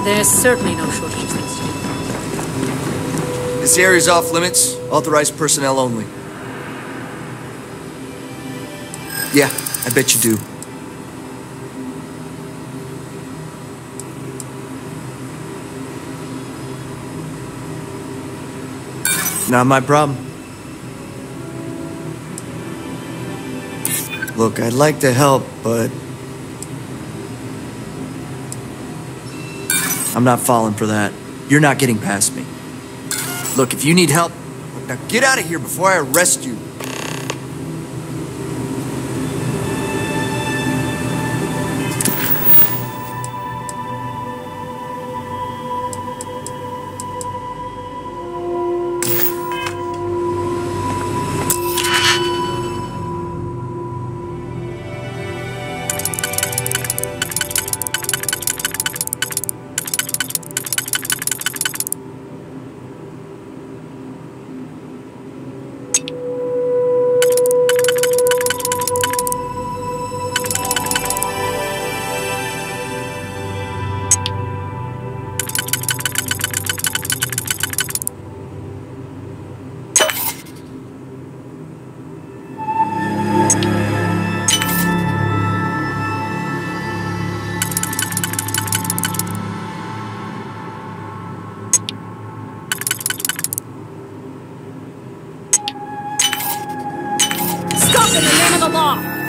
There's certainly no shortage of things to do. This area's off limits. Authorized personnel only. Yeah, I bet you do. Not my problem. Look, I'd like to help, but I'm not falling for that. You're not getting past me. Look, if you need help, now get out of here before I arrest you. Stop in the name of the law!